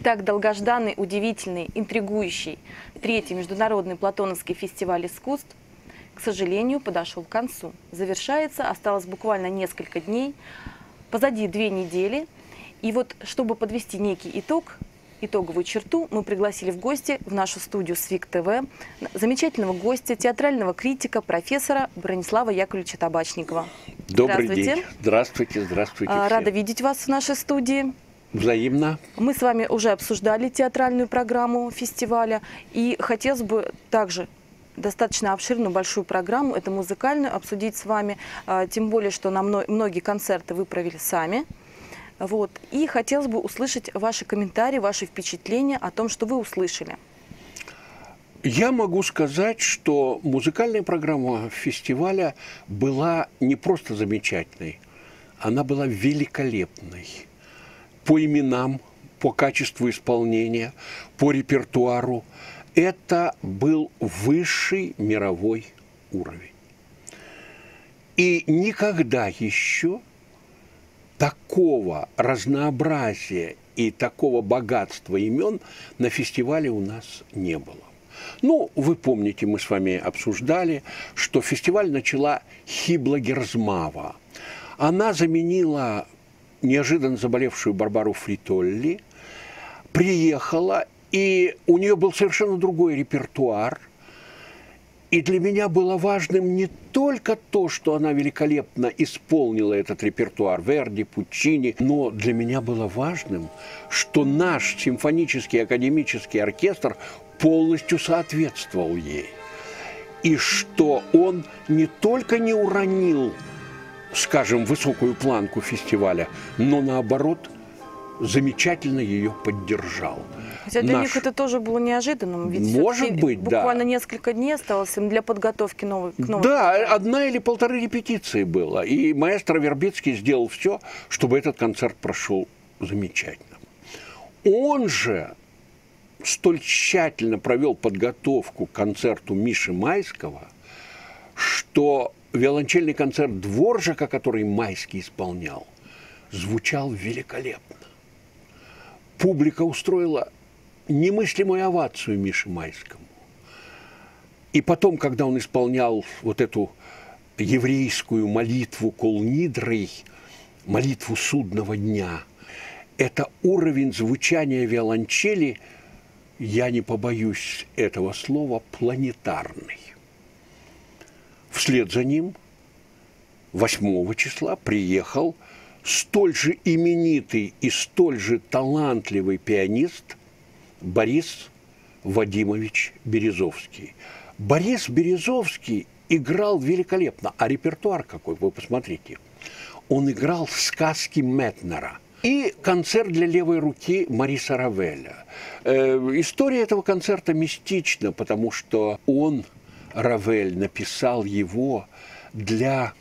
Итак, долгожданный, удивительный, интригующий третий международный платоновский фестиваль искусств, к сожалению, подошел к концу. Завершается, осталось буквально несколько дней, позади 2 недели. И вот, чтобы подвести некий итог, итоговую черту, мы пригласили в гости в нашу студию СВИК ТВ замечательного гостя, театрального критика, профессора Бронислава Яковлевича Табачникова. Добрый день. Здравствуйте, здравствуйте. Рада видеть вас в нашей студии. Взаимно. Мы с вами уже обсуждали театральную программу фестиваля, и хотелось бы также достаточно обширную, большую программу, это музыкальную, обсудить с вами, тем более, что на многие концерты вы провели сами. Вот. И хотелось бы услышать ваши комментарии, ваши впечатления о том, что вы услышали. Я могу сказать, что музыкальная программа фестиваля была не просто замечательной, она была великолепной. По именам, по качеству исполнения, по репертуару. Это был высший мировой уровень. И никогда еще такого разнообразия и такого богатства имен на фестивале у нас не было. Ну, вы помните, мы с вами обсуждали, что фестиваль начала Хибла Герзмава. Она заменила неожиданно заболевшую Барбару Фритолли, приехала, и у нее был совершенно другой репертуар. И для меня было важным не только то, что она великолепно исполнила этот репертуар Верди, Пуччини, но для меня было важным, что наш симфонический академический оркестр полностью соответствовал ей. И что он не только не уронил, скажем, высокую планку фестиваля, но наоборот замечательно ее поддержал. Хотя для них это тоже было неожиданным, ведь может быть, буквально несколько дней осталось им для подготовки к новой. Да, 1 или 1,5 репетиции было, и маэстро Вербицкий сделал все, чтобы этот концерт прошел замечательно. Он же столь тщательно провел подготовку к концерту Миши Майского, что виолончельный концерт Дворжака, который Майский исполнял, звучал великолепно. Публика устроила немыслимую овацию Мише Майскому. И потом, когда он исполнял вот эту еврейскую молитву Кол Нидрой, молитву судного дня, это уровень звучания виолончели, я не побоюсь этого слова, планетарный. Вслед за ним 8 числа приехал столь же именитый и столь же талантливый пианист Борис Вадимович Березовский. Борис Березовский играл великолепно. А репертуар какой, вы посмотрите. Он играл сказки Метнера и концерт для левой руки Мариса Равеля. История этого концерта мистична, потому что он, Равель, написал его для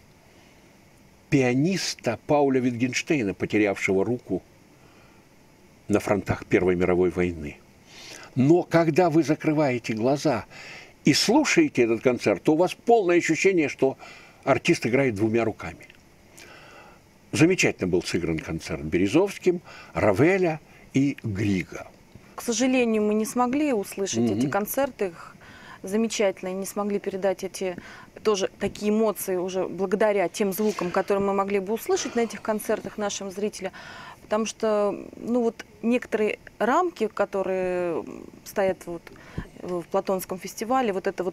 пианиста Пауля Витгенштейна, потерявшего руку на фронтах Первой мировой войны. Но когда вы закрываете глаза и слушаете этот концерт, то у вас полное ощущение, что артист играет 2 руками. Замечательно был сыгран концерт Березовским, Равеля и Грига. К сожалению, мы не смогли услышать эти концерты замечательно, и не смогли передать эти тоже такие эмоции уже благодаря тем звукам, которые мы могли бы услышать на этих концертах нашим зрителям. Потому что, ну вот, некоторые рамки, которые стоят вот в Платоновском фестивале, вот это вот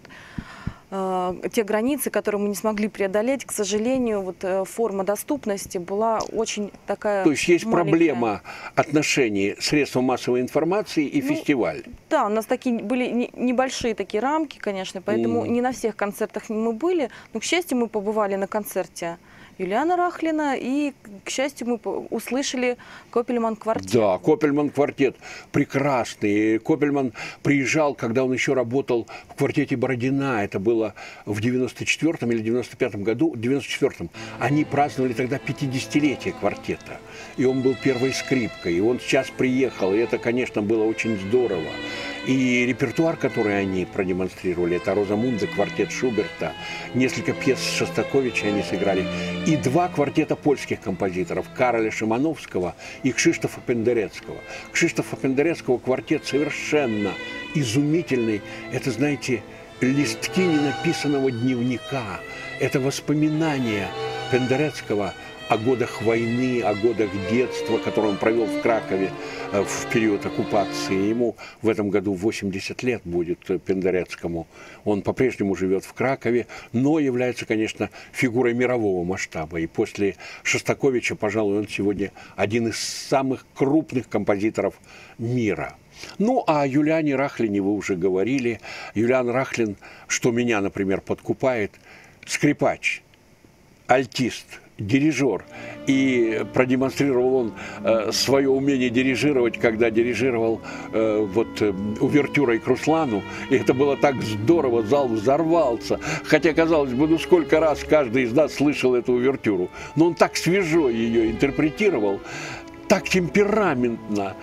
те границы, которые мы не смогли преодолеть, к сожалению, вот форма доступности была очень такая. То есть есть маленькая. Проблема отношений средств массовой информации и фестиваль. Да, у нас такие были небольшие такие рамки, конечно, поэтому не на всех концертах мы были, но, к счастью, мы побывали на концерте Юлиана Рахлина, и, к счастью, мы услышали Копельман квартет. Да, Копельман квартет прекрасный. Копельман приезжал, когда он еще работал в квартете Бородина. Это было в 94-м или 95-м году. В 94-м. Они праздновали тогда 50-летие квартета. И он был первой скрипкой. И он сейчас приехал. И это, конечно, было очень здорово. И репертуар, который они продемонстрировали, это «Розамунда», квартет Шуберта, несколько пьес Шостаковича они сыграли, и 2 квартета польских композиторов Кароля Шимановского и Кшиштофа Пендерецкого. Кшиштофа Пендерецкого квартет совершенно изумительный. Это, знаете, листки ненаписанного дневника. Это воспоминания Пендерецкого о годах войны, о годах детства, которые он провел в Кракове в период оккупации. Ему в этом году 80 лет будет, Пендерецкому. Он по-прежнему живет в Кракове, но является, конечно, фигурой мирового масштаба. И после Шостаковича, пожалуй, он сегодня один из самых крупных композиторов мира. Ну, о Юлиане Рахлине вы уже говорили. Юлиан Рахлин, что меня, например, подкупает, скрипач, альтист, дирижер. И продемонстрировал он свое умение дирижировать, когда дирижировал увертюрой к Руслану. И это было так здорово, зал взорвался. Хотя, казалось бы, ну сколько раз каждый из нас слышал эту увертюру. Но он так свежо ее интерпретировал, так темпераментно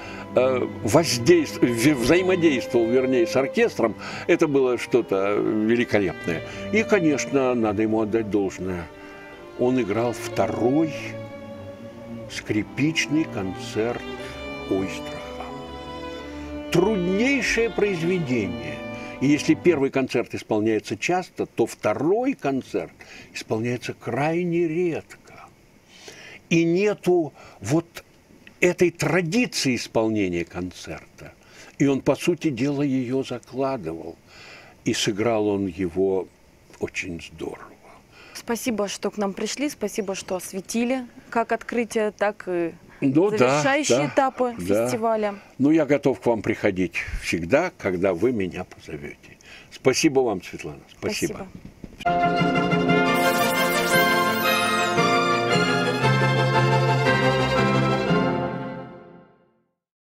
взаимодействовал, вернее, с оркестром. Это было что-то великолепное. И, конечно, надо ему отдать должное. Он играл 2-й скрипичный концерт Ойстраха. Труднейшее произведение. И если 1-й концерт исполняется часто, то 2-й концерт исполняется крайне редко. И нету вот этой традиции исполнения концерта. И он, по сути дела, ее закладывал. И сыграл он его очень здорово. Спасибо, что к нам пришли, спасибо, что осветили как открытие, так и завершающие этапы фестиваля. Ну, я готов к вам приходить всегда, когда вы меня позовете. Спасибо вам, Светлана. Спасибо.